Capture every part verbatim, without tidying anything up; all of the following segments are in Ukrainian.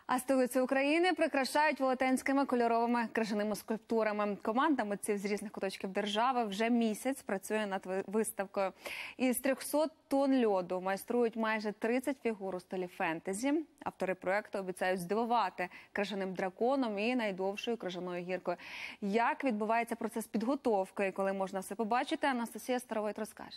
А столицю України прикрашають велетенськими кольоровими крижаними скульптурами. Команда митців з різних куточків держави вже місяць працює над виставкою. Із трьохсот тонн льоду майструють майже тридцять фігур у стилі фентезі. Автори проєкту обіцяють здивувати крижаним драконом і найдовшою крижаною гіркою. Як відбувається процес підготовки і коли можна все побачити, Анастасія Старовойт розкаже.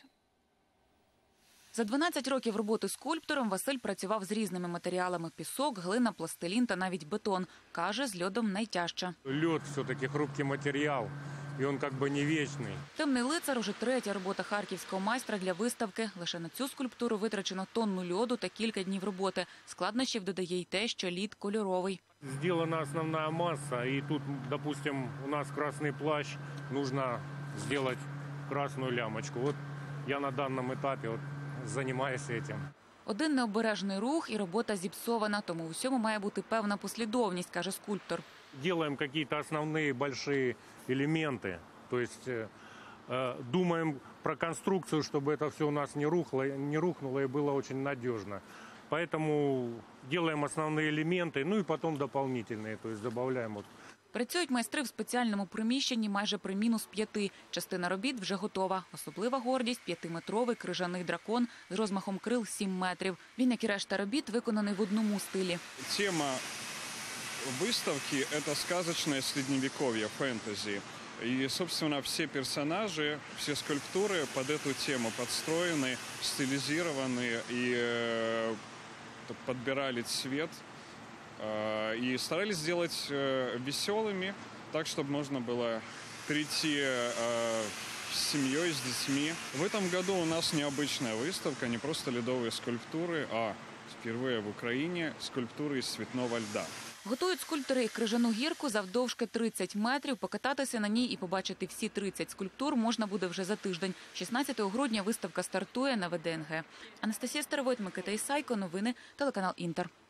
За дванадцять років роботи скульптором Василь працював з різними матеріалами – пісок, глина, пластилін та навіть бетон. Каже, з льодом найтяжче. Льод – все-таки хрупкий матеріал, і він як би не вічний. «Темний лицар» – уже третя робота харківського майстра для виставки. Лише на цю скульптуру витрачено тонну льоду та кілька днів роботи. Складнощів додає й те, що лід кольоровий. Сделана основна масса, и тут, допустим, у нас красный плащ, нужно сделать красную лямочку. Вот я на данном этапе вот займаюся этим. Один необережний рух і робота зіпсована, тому у всьому має бути певна послідовність, каже скульптор. Делаем какие-то основные большие элементы, то есть э, думаем про конструкцию, чтобы это все у нас не рухло, не рухнуло и было очень надежно. Поэтому делаем основные элементы, ну и потом дополнительные, то есть добавляем вот. Працюють майстри в спеціальному приміщенні майже при мінус п'яти. Частина робіт вже готова. Особлива гордість – п'ятиметровий крижаний дракон з розмахом крил сім метрів. Він, як і решта робіт, виконаний в одному стилі. Тема выставки – это сказочное средневековье, фэнтези. И, собственно, все персонажи, все скульптуры под эту тему подстроены, стилизированы и э, подбирали цвет. И старались сделать веселыми, так, чтобы можно было прийти с семьей, с детьми. В этом году у нас необычная выставка, не просто ледовые скульптуры, а впервые в Украине скульптуры из цветного льда. Готують скульптори і крижану гірку завдовжки тридцять метрів. Покататися на ній і побачити всі тридцять скульптур можна буде вже за тиждень. шістнадцятого грудня виставка стартує на ВДНГ. Анастасія Старовойт, Микита Ісайко. Новини, телеканал «Інтер».